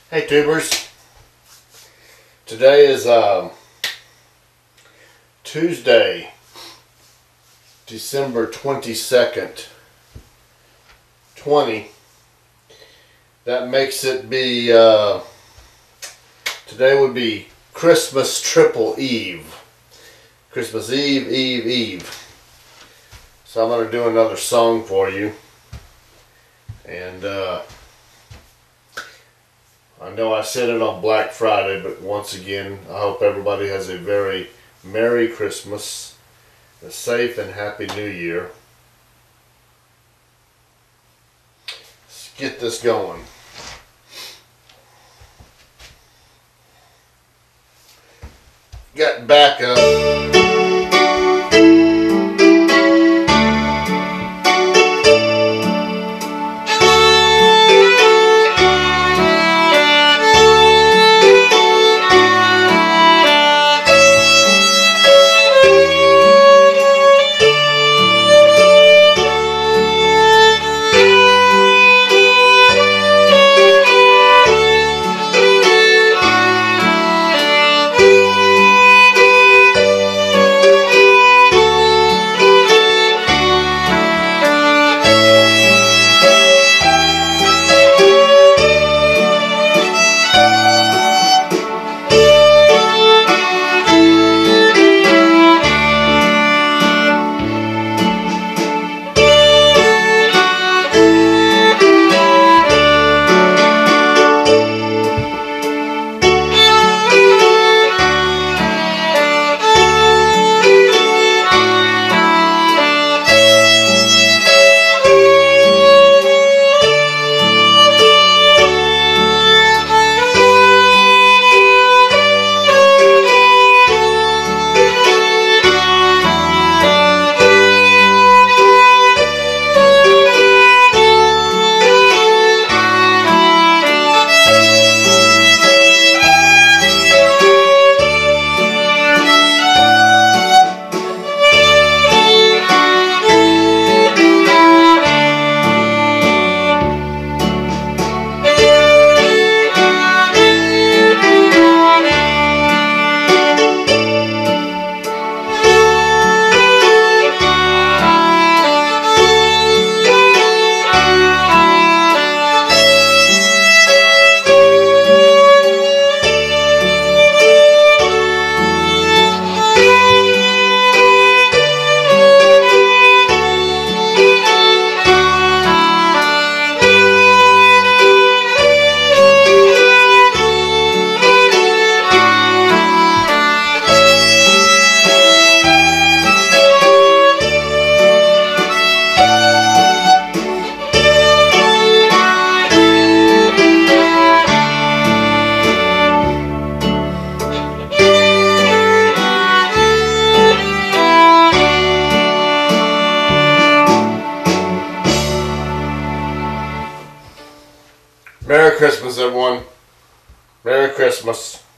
Hey tubers, today is Tuesday, December 22nd, 20. That makes it be, today would be Christmas triple Eve. Christmas Eve, Eve, Eve. So I'm going to do another song for you. And I know I said it on Black Friday, but once again, I hope everybody has a very Merry Christmas, a safe and Happy New Year. Let's get this going. Got backup. Merry Christmas, everyone. Merry Christmas.